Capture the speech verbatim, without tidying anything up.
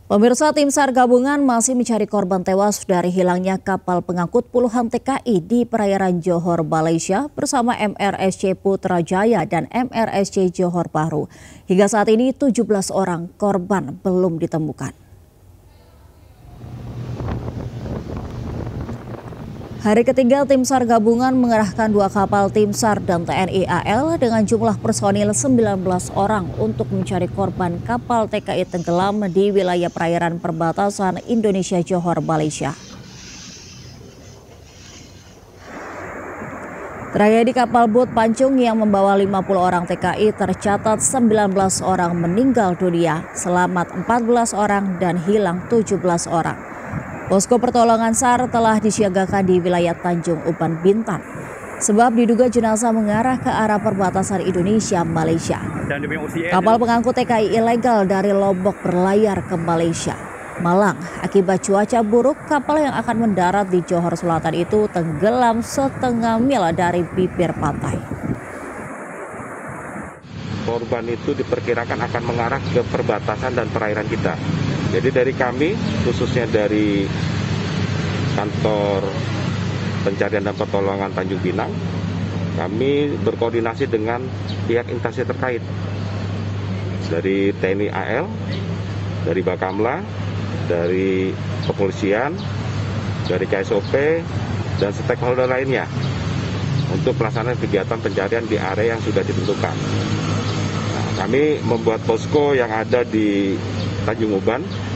Pemirsa, tim SAR gabungan masih mencari korban tewas dari hilangnya kapal pengangkut puluhan T K I di perairan Johor, Malaysia bersama M R S C Putrajaya dan M R S C Johor Bahru. Hingga saat ini tujuh belas orang korban belum ditemukan. Hari ketiga tim SAR gabungan mengerahkan dua kapal tim SAR dan T N I A L dengan jumlah personil sembilan belas orang untuk mencari korban kapal T K I tenggelam di wilayah perairan perbatasan Indonesia Johor, Malaysia. Tragedi kapal Boat Pancung yang membawa lima puluh orang T K I tercatat sembilan belas orang meninggal dunia, selamat empat belas orang dan hilang tujuh belas orang. Posko pertolongan SAR telah disiagakan di wilayah Tanjung Uban, Bintan. Sebab diduga jenazah mengarah ke arah perbatasan Indonesia-Malaysia. Kapal pengangkut T K I ilegal dari Lombok berlayar ke Malaysia, Malang. Akibat cuaca buruk, kapal yang akan mendarat di Johor Selatan itu tenggelam setengah mil dari bibir pantai. Korban itu diperkirakan akan mengarah ke perbatasan dan perairan kita. Jadi dari kami, khususnya dari kantor pencarian dan pertolongan Tanjung Pinang, kami berkoordinasi dengan pihak instansi terkait. Dari T N I A L, dari Bakamla, dari kepolisian, dari K S O P, dan stakeholder lainnya untuk pelaksanaan kegiatan pencarian di area yang sudah ditentukan. Kami membuat posko yang ada di Tanjung Uban